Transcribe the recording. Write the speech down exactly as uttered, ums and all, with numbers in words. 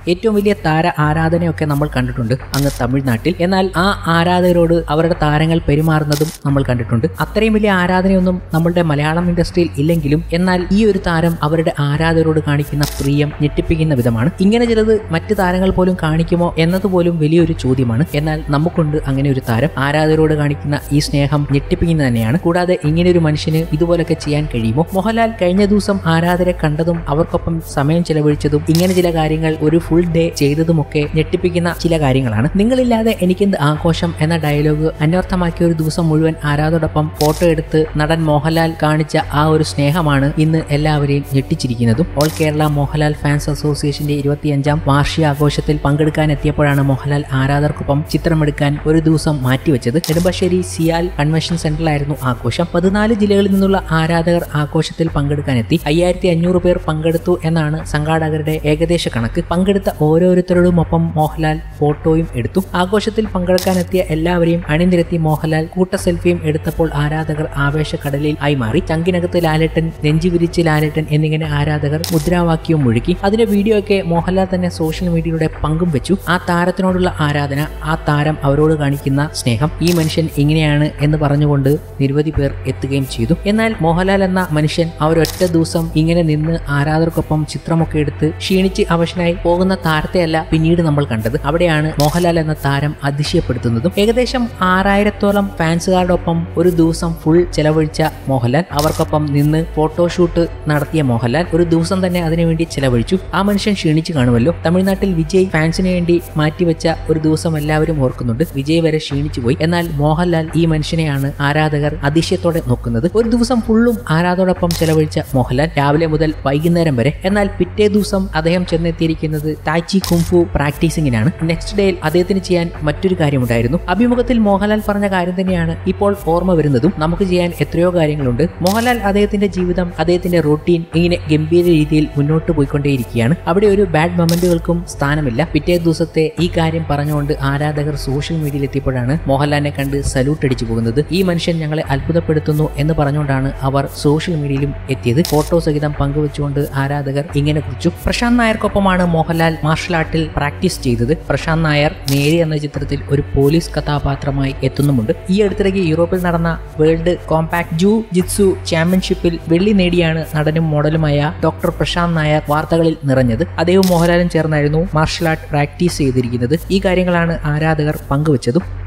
ഏറ്റവും വലിയ താര ആരാധനയൊക്കെ നമ്മൾ കണ്ടിട്ടുണ്ട് അങ്ങ് തമിഴ്നാട്ടിൽ. എന്നാൽ ആ ആരാധകരോട് അവരുടെ താരങ്ങൾ പെരുമാറുന്നതും നമ്മൾ കണ്ടിട്ടുണ്ട്. അത്രയും വലിയ ആരാധനയൊന്നും നമ്മളുടെ മലയാളം ഇൻഡസ്ട്രിയിൽ ഇല്ലെങ്കിലും എന്നാൽ ഈ ഒരു താരം അവരുടെ ആരാധകരോട് കാണിക്കുന്ന പ്രിയം ഞെട്ടിപ്പിക്കുന്ന വിധമാണ്. ഇങ്ങനെ ചിലത് മറ്റ് താരങ്ങൾ പോലും കാണിക്കുമോ എന്നതുപോലും വലിയൊരു ചോദ്യമാണ്. എന്നാൽ നമുക്കുണ്ട് അങ്ങനെ ഒരു താരം. ആരാധകരോട് കാണിക്കുന്ന ഈ സ്നേഹം ഞെട്ടിപ്പിക്കുന്ന തന്നെയാണ്. കൂടാതെ ഇങ്ങനെ ഒരു മനുഷ്യന് ഇതുപോലൊക്കെ ചെയ്യാൻ കഴിയുമോ? മോഹൻലാൽ കഴിഞ്ഞ ദിവസം ആരാധകരെ കണ്ടതും അവർക്കൊപ്പം സമയം ചെലവഴിച്ചതും ഇങ്ങനെ ചില കാര്യങ്ങൾ ഒരു ഫുൾ ഡേ ചെയ്തതുമൊക്കെ ഞെട്ടിപ്പിക്കുന്ന ചില കാര്യങ്ങളാണ്. നിങ്ങളില്ലാതെ എനിക്കെന്ത് ആഘോഷം എന്ന ഡയലോഗ് അന്വർത്ഥമാക്കിയ ഒരു ദിവസം മുഴുവൻ ആരാധകരോടൊപ്പം ഫോട്ടോ എടുത്ത് നടൻ മോഹൻലാൽ കാണിച്ച ആ ഒരു സ്നേഹമാണ് ഇന്ന് എല്ലാവരെയും ഞെട്ടിച്ചിരിക്കുന്നതും. ഓൾ കേരള മോഹൻലാൽ ഫാൻസ് അസോസിയേഷന്റെ ഇരുപത്തിയഞ്ചാം വാർഷികാഘോഷത്തിൽ പങ്കെടുക്കാൻ എത്തിയപ്പോഴാണ് മോഹൻലാൽ ആരാധകർക്കൊപ്പം ചിത്രമെടുക്കാൻ ഒരു ദിവസം മാറ്റിവെച്ചത്. നെടുമ്പാശ്ശേരി സിയാൽ കൺവെൻഷൻ സെന്ററിലായിരുന്നു ആഘോഷം. പതിനാല് ജില്ലകളിൽ നിന്നുള്ള ആരാധകർ ആഘോഷത്തിൽ പങ്കെടുക്കാനെത്തി. അയ്യായിരത്തി അഞ്ഞൂറ് പേർ പങ്കെടുത്തു എന്നാണ് സംഘാടകരുടെ ഏകദേശ കണക്ക്. പങ്കെടുത്ത ഓരോരുത്തരോടുമൊപ്പം മോഹൻലാൽ ഫോട്ടോയും എടുത്തു. ആഘോഷത്തിൽ പങ്കെടുക്കാനെത്തിയ എല്ലാവരെയും അണിനിരത്തി മോഹൻലാൽ കൂട്ട സെൽഫിയും എടുത്തപ്പോൾ ആരാധകർ ആവേശക്കടലിൽ ആയി മാറി. ചങ്കിനകത്ത് ലാലേട്ടൻ, നെഞ്ചി വിരിച്ച് ലാലേട്ടൻ എന്നിങ്ങനെ ആരാധകർ മുദ്രാവാക്യവും മുഴുകി. അതിന്റെ വീഡിയോ ഒക്കെ മോഹൻലാൽ തന്നെ സോഷ്യൽ മീഡിയയിലൂടെ പങ്കും വെച്ചു. ആ താരത്തിനോടുള്ള ആരാധന, ആ താരം അവരോട് കാണിക്കുന്ന സ്നേഹം, ഈ മനുഷ്യൻ ഇങ്ങനെയാണ് എന്ന് പറഞ്ഞുകൊണ്ട് നിരവധി പേർ എത്തുകയും ചെയ്തു. എന്നാൽ മോഹൻലാൽ എന്ന മനുഷ്യൻ ആ ഒരൊറ്റ ദിവസം ഇങ്ങനെ നിന്ന് ആരാധകർക്കൊപ്പം ചിത്രമൊക്കെ എടുത്ത് ക്ഷീണിച്ച് അവശനായി പോകുന്ന താരത്തെയല്ല പിന്നീട് നമ്മൾ കണ്ടത്. അവിടെയാണ് മോഹൻലാൽ എന്ന താരം അതിശയപ്പെടുത്തുന്നതും. ഏകദേശം ആറായിരത്തോളം ഫാൻസുകാരോടൊപ്പം ഒരു ദിവസം ഫുൾ ചെലവഴിച്ച മോഹൻലാൽ, അവർക്കൊപ്പം നിന്ന് ഫോട്ടോഷൂട്ട് നടത്തിയ മോഹൻലാൽ ഒരു ദിവസം തന്നെ അതിനുവേണ്ടി ചെലവഴിച്ചു. ആ മനുഷ്യൻ ക്ഷീണിച്ചു കാണുമല്ലോ. തമിഴ്നാട്ടിൽ വിജയ് ഫാൻസിന് വേണ്ടി മാറ്റിവെച്ച ഒരു ദിവസം എല്ലാവരും ഓർക്കുന്നുണ്ട്. വിജയ് വരെ ക്ഷീണിച്ചു പോയി. എന്നാൽ മോഹൻലാൽ ഈ മനുഷ്യനെയാണ് ആരാധകർ അതിശയത്തോടെ നോക്കുന്നത്. ഒരു ദിവസം ഫുള്ളും ആരാധകരോടൊപ്പം ചെലവഴിച്ച മോഹൻലാൽ രാവിലെ മുതൽ വൈകുന്നേരം വരെ. എന്നാൽ പിറ്റേ ദിവസം അദ്ദേഹം ചെന്നെത്തിയിരിക്കുന്നത് തായ്ചി കുംഫു പ്രാക്ടീസിംഗിനാണ്. നെക്സ്റ്റ് ഡേയിൽ അദ്ദേഹത്തിന് ചെയ്യാൻ മറ്റൊരു കാര്യമുണ്ടായിരുന്നു. അഭിമുഖത്തിൽ മോഹൻലാൽ പറഞ്ഞ കാര്യം തന്നെയാണ് ഇപ്പോൾ ഓർമ്മ വരുന്നതും. നമുക്ക് ചെയ്യാൻ എത്രയോ കാര്യങ്ങളുണ്ട്. മോഹൻലാൽ അദ്ദേഹത്തിന്റെ ജീവിതം, അദ്ദേഹത്തിന്റെ റൂട്ടീൻ ഇങ്ങനെ ഗംഭീര രീതിയിൽ മുന്നോട്ട് പോയിക്കൊണ്ടേയിരിക്കുകയാണ്. അവിടെ ഒരു ബാഡ് മൊമെന്റുകൾക്കും സ്ഥാനമില്ല. പിറ്റേ ദിവസത്തെ ഈ കാര്യം പറഞ്ഞുകൊണ്ട് ആരാധകർ സോഷ്യൽ മീഡിയയിൽ എത്തിയപ്പോഴാണ് മോഹൻലാലിനെ കണ്ട് സല്യൂട്ട് അടിച്ചു പോകുന്നത്. ഈ മനുഷ്യൻ ഞങ്ങളെ അത്ഭുതപ്പെടുത്തുന്നു എന്ന് പറഞ്ഞുകൊണ്ടാണ് അവർ സോഷ്യൽ മീഡിയയിലും എത്തിയത്. ഫോട്ടോ സഹിതം പങ്കുവെച്ചുകൊണ്ട് ആരാധകർ ഇങ്ങനെ കുറിച്ചു. പ്രശാന്ത് നായർക്കൊപ്പമാണ് മോഹൻലാൽ മാർഷൽ ആർട്ടിൽ പ്രാക്ടീസ് ചെയ്തത്. പ്രശാന്ത് നായർ നേരി എന്ന ചിത്രത്തിൽ ഒരു പോലീസ് കഥാപാത്രമായി എത്തുന്നുമുണ്ട്. ഈ അടുത്തിടയ്ക്ക് യൂറോപ്പിൽ നടന്ന വേൾഡ് കോമ്പാക്ട് ജൂ ജിത്സു ചാമ്പ്യൻഷിപ്പിൽ വെള്ളി നേടിയാണ് നടനും മോഡലുമായ ഡോക്ടർ പ്രശാന്ത് നായർ വാർത്തകളിൽ നിറഞ്ഞത്. അദ്ദേഹവും മോഹൻലാലും ചേർന്നായിരുന്നു മാർഷൽ ആർട്ട് പ്രാക്ടീസ് ചെയ്തിരിക്കുന്നത്. ഈ കാര്യങ്ങളാണ് ആരാധകർ പങ്കുവച്ചതും.